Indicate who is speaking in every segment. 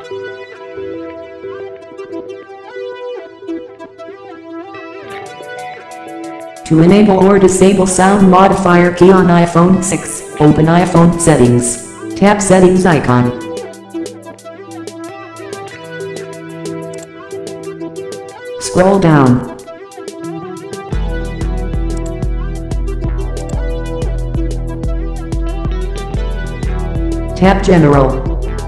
Speaker 1: To enable or disable sound modifier key on iPhone 6, open iPhone settings. Tap settings icon. Scroll down. Tap General.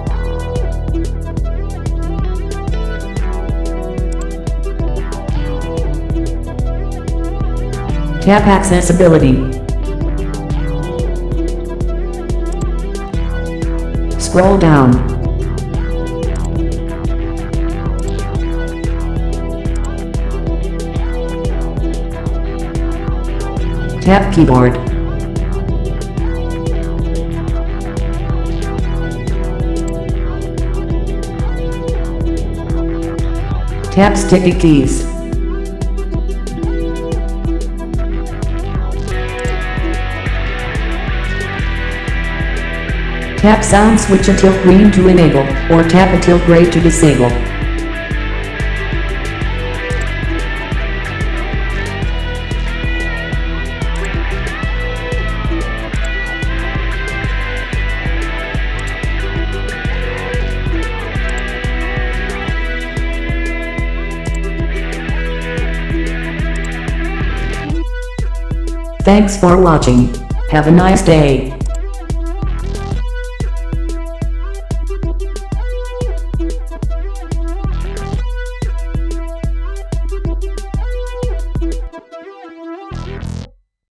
Speaker 1: Tap Accessibility. Scroll down. Tap Keyboard. Tap Sticky Keys. Tap sound switch until green to enable, or tap until gray to disable. Thanks for watching. Have a nice day.